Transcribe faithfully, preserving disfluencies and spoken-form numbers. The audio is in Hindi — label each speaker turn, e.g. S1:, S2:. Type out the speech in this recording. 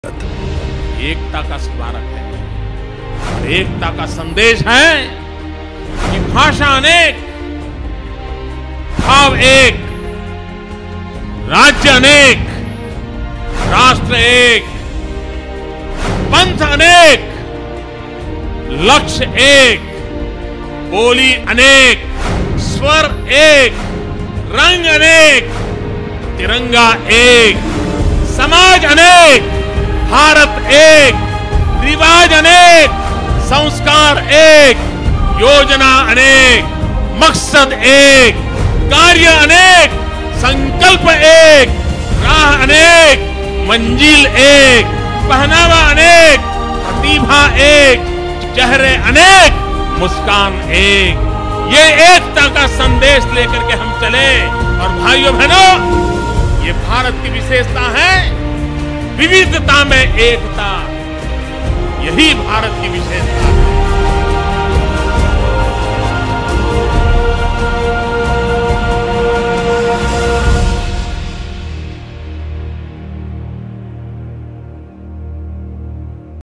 S1: एकता का स्मारक है और एकता का संदेश है कि भाषा अनेक, भाव एक, राज्य अनेक, राष्ट्र एक, पंथ अनेक, लक्ष्य एक, बोली अनेक, स्वर एक, रंग अनेक, तिरंगा एक, समाज अनेक, भारत एक, रिवाज अनेक, संस्कार एक, योजना अनेक, मकसद एक, कार्य अनेक, संकल्प एक, राह अनेक, मंजिल एक, पहनावा अनेक, प्रतिभा एक, चेहरे अनेक, मुस्कान एक। ये एकता का संदेश लेकर के हम चले। और भाइयों बहनों, ये भारत की विशेषता है, विविधता में एकता। यही भारत की विशेषता